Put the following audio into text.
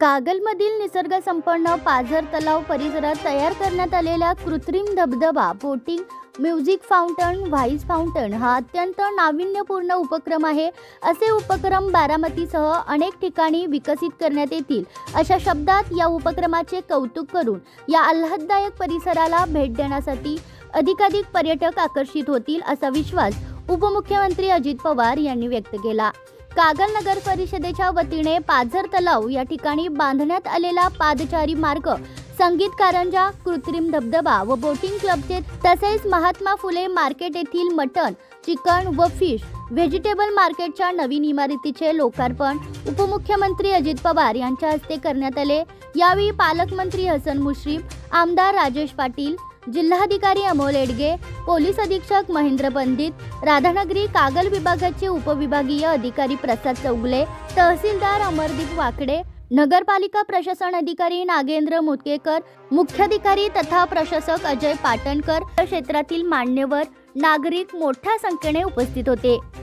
कागलमधील निसर्गसंपन्न पाझर तलाव परिसरात तयार करण्यात आलेला कृत्रिम धबधबा, बोटिंग, म्युझिक फाउंटन, व्हाईस फाउंटन हा अत्यंत नाविन्यपूर्ण उपक्रम आहे. असे उपक्रम बारामतीसह अनेक ठिकाणी विकसित करण्यात येतील अशा शब्दात या उपक्रमाचे कौतुक करून या आल्हाददायक परिसराला भेट देण्यासाठी अधिकाधिक पर्यटक आकर्षित होतील असा विश्वास उपमुख्यमंत्री अजित पवार यांनी व्यक्त केला. कागल नगर परिषदेच्या वतीने पाझर तलाव या ठिकाणी बांधण्यात आलेला पादचारी मार्ग, संगीत कारंजा, कृत्रिम धबधबा व बोटिंग क्लबचे तसेच महात्मा फुले मार्केट येथील मटन, चिकन व फिश व्हेजिटेबल मार्केटच्या नवीन इमारतीचे लोकार्पण उपमुख्यमंत्री अजित पवार यांच्या हस्ते करण्यात आले. यावेळी पालकमंत्री हसन मुश्रीफ, आमदार राजेश पाटील, जिल्हाधिकारी अमोल एडगे, पोलीस अधीक्षक महेंद्र पंडित, राधानगरी कागल विभागाचे उपविभागीय अधिकारी प्रसाद चौगले, तहसीलदार अमरदीप वाकडे, नगरपालिका प्रशासन अधिकारी नागेंद्र मुतकेकर, मुख्याधिकारी तथा प्रशासक अजय पाटणकर, क्षेत्रातील मान्यवर नागरिक मोठ्या संख्येने उपस्थित होते.